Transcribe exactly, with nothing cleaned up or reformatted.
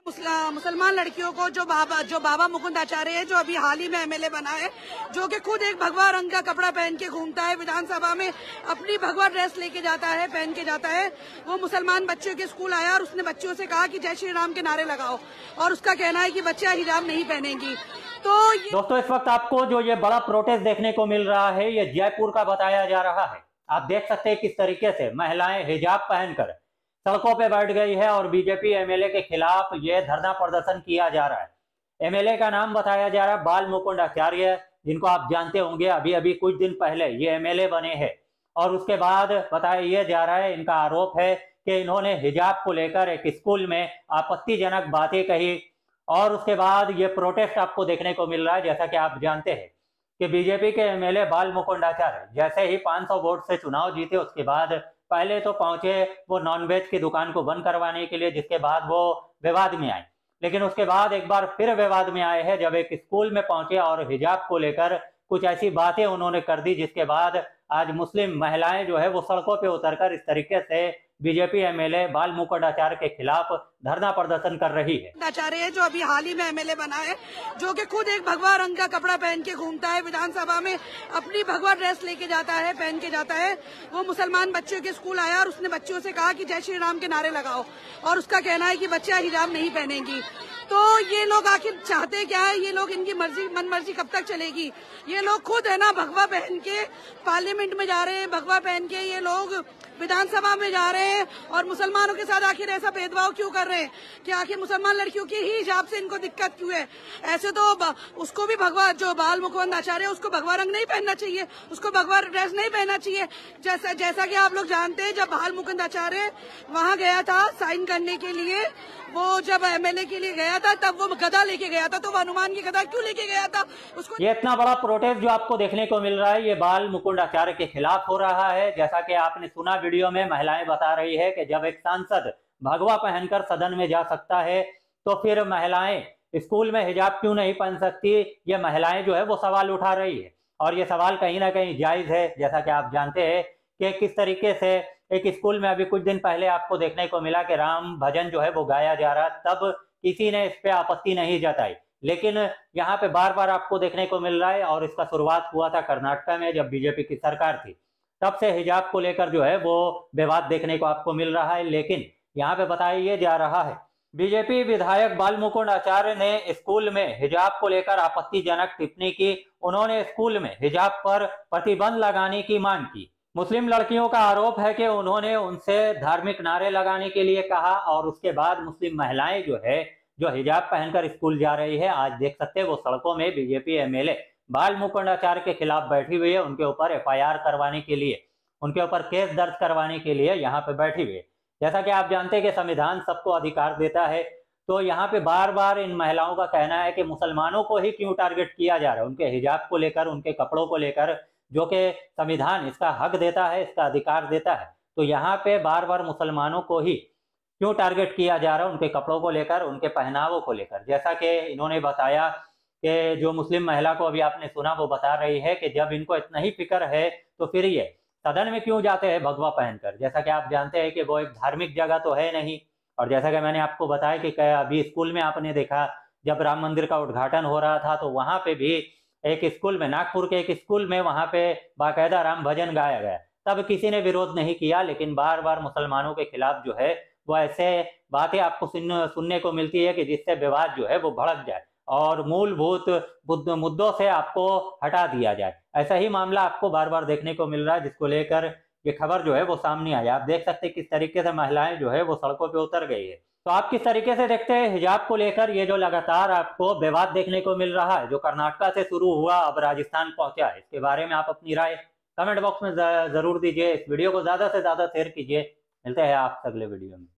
मुसला- मुसलमान लड़कियों को जो बाबा जो बाबा मुकुंद आचार्य है, जो अभी हाल ही में एमएलए बना है, जो कि खुद एक भगवा रंग का कपड़ा पहन के घूमता है विधानसभा में, अपनी भगवा ड्रेस लेके जाता है, पहन के जाता है। वो मुसलमान बच्चों के स्कूल आया और उसने बच्चों से कहा कि जय श्री राम के नारे लगाओ, और उसका कहना है कि बच्चियां हिजाब नहीं पहनेंगी। तो दोस्तों, इस वक्त आपको जो ये बड़ा प्रोटेस्ट देखने को मिल रहा है, ये जयपुर का बताया जा रहा है। आप देख सकते हैं किस तरीके से महिलाएं हिजाब पहनकर सड़कों पे बैठ गई है और बीजेपी एमएलए के खिलाफ ये धरना प्रदर्शन किया जा रहा है। एमएलए का नाम बताया जा रहा है बाल मुकुंद आचार्य, जिनको आप जानते होंगे, अभी अभी कुछ दिन पहले ये एमएलए बने हैं। और उसके बाद बताया ये जा रहा है, इनका आरोप है कि इन्होंने हिजाब को लेकर एक स्कूल में आपत्तिजनक बातें कही। और उसके बाद ये प्रोटेस्ट आपको देखने को मिल रहा है। जैसा कि आप जानते हैं कि बीजेपी के एमएलए बाल मुकुंद आचार्य जैसे ही पाँच सौ वोट से चुनाव जीते, उसके बाद पहले तो पहुंचे वो नॉनवेज की दुकान को बंद करवाने के लिए, जिसके बाद वो विवाद में आए। लेकिन उसके बाद एक बार फिर विवाद में आए हैं जब एक स्कूल में पहुंचे और हिजाब को लेकर कुछ ऐसी बातें उन्होंने कर दी, जिसके बाद आज मुस्लिम महिलाएं जो है वो सड़कों पे उतरकर इस तरीके से बीजेपी एमएलए बाल मुकुंद आचार्य के खिलाफ धरना प्रदर्शन कर रही है। आचार्य है, जो अभी हाल ही में एमएलए बना है, जो कि खुद एक भगवा रंग का कपड़ा पहन के घूमता है विधानसभा में, अपनी भगवा ड्रेस लेके जाता है, पहन के जाता है। वो मुसलमान बच्चों के स्कूल आया और उसने बच्चों से कहा कि जय श्री राम के नारे लगाओ, और उसका कहना है कि बच्चियां हिजाब नहीं पहनेंगी। तो ये लोग आखिर चाहते क्या है? ये लोग, इनकी मर्जी मन मर्जी कब तक चलेगी? ये लोग खुद है ना भगवा पहन के पार्लियामेंट में जा रहे हैं, भगवा पहन के ये लोग विधानसभा में जा रहे हैं, और मुसलमानों के साथ आखिर ऐसा भेदभाव क्यों कर रहे हैं कि आखिर मुसलमान लड़कियों की ही हिजाब से इनको दिक्कत क्यों है? ऐसे तो उसको भी भगवा, जो बाल मुकुंद आचार्य है, उसको भगवा रंग नहीं पहनना चाहिए, उसको भगवा ड्रेस नहीं पहनना चाहिए। जैसा जैसा कि आप लोग जानते हैं, जब बाल मुकुंद आचार्य वहाँ गया था साइन करने के लिए, वो जब एमएलए के लिए गया था, तब वो गदा लेके गया था, तो वो हनुमान की गदा क्यों लेके गया था? उसको ये इतना बड़ा प्रोटेस्ट जो आपको देखने को मिल रहा है, ये बाल मुकुंद आचार्य के खिलाफ हो रहा है। जैसा कि आपने सुना वीडियो में, महिलाएं बता रही है कि जब एक सांसद भगवा पहनकर सदन में जा सकता है, तो फिर महिलाएं स्कूल में हिजाब क्यों नहीं पहन सकती? ये महिलाएं जो है वो सवाल उठा रही है, और ये सवाल कहीं ना कहीं जायज है। जैसा कि आप जानते हैं कि किस तरीके से एक स्कूल में अभी कुछ दिन पहले आपको देखने को मिला कि राम भजन जो है वो गाया जा रहा, तब किसी ने इस पे आपत्ति नहीं जताई। लेकिन यहाँ पे बार बार आपको देखने को मिल रहा है, और इसका शुरुआत हुआ था कर्नाटक में जब बीजेपी की सरकार थी, तब से हिजाब को लेकर जो है वो विवाद देखने को आपको मिल रहा है। लेकिन यहाँ पे बताया ये जा रहा है, बीजेपी विधायक बाल मुकुंद आचार्य ने स्कूल में हिजाब को लेकर आपत्तिजनक टिप्पणी की। उन्होंने स्कूल में हिजाब पर प्रतिबंध लगाने की मांग की। मुस्लिम लड़कियों का आरोप है कि उन्होंने उनसे धार्मिक नारे लगाने के लिए कहा, और उसके बाद मुस्लिम महिलाएं जो है जो हिजाब पहनकर स्कूल जा रही है, आज देख सकते हैं वो सड़कों में बीजेपी एमएलए बाल मुकुंद आचार्य के खिलाफ बैठी हुई है, उनके ऊपर एफआईआर करवाने के लिए, उनके ऊपर केस दर्ज करवाने के लिए यहाँ पे बैठी हुई है। जैसा कि आप जानते हैं कि संविधान सबको अधिकार देता है, तो यहाँ पे बार बार इन महिलाओं का कहना है कि मुसलमानों को ही क्यों टारगेट किया जा रहा है, उनके हिजाब को लेकर, उनके कपड़ों को लेकर, जो कि संविधान इसका हक देता है, इसका अधिकार देता है। तो यहाँ पे बार बार मुसलमानों को ही क्यों टारगेट किया जा रहा है, उनके कपड़ों को लेकर, उनके पहनावों को लेकर। जैसा कि इन्होंने बताया कि जो मुस्लिम महिला को अभी आपने सुना, वो बता रही है कि जब इनको इतना ही फिक्र है तो फिर ये सदन में क्यों जाते हैं भगवा पहनकर? जैसा कि आप जानते हैं कि वो एक धार्मिक जगह तो है नहीं। और जैसा कि मैंने आपको बताया कि अभी स्कूल में आपने देखा, जब राम मंदिर का उद्घाटन हो रहा था, तो वहां पे भी एक स्कूल में, नागपुर के एक स्कूल में, वहां पे बाकायदा राम भजन गाया गया, तब किसी ने विरोध नहीं किया। लेकिन बार बार मुसलमानों के खिलाफ जो है वो ऐसे बातें आपको सुन, सुनने को मिलती है कि जिससे विवाद जो है वो भड़क जाए और मूलभूत मुद्दों से आपको हटा दिया जाए। ऐसा ही मामला आपको बार बार देखने को मिल रहा है, जिसको लेकर ये खबर जो है वो सामने आई। आप देख सकते हैं किस तरीके से महिलाएं जो है वो सड़कों पे उतर गई है। तो आप किस तरीके से देखते हैं हिजाब को लेकर ये जो लगातार आपको विवाद देखने को मिल रहा है, जो कर्नाटक से शुरू हुआ अब राजस्थान पहुंचा है? इसके बारे में आप अपनी राय कमेंट बॉक्स में जरूर दीजिए। इस वीडियो को ज्यादा से ज्यादा शेयर कीजिए। मिलते हैं आपसे अगले वीडियो में।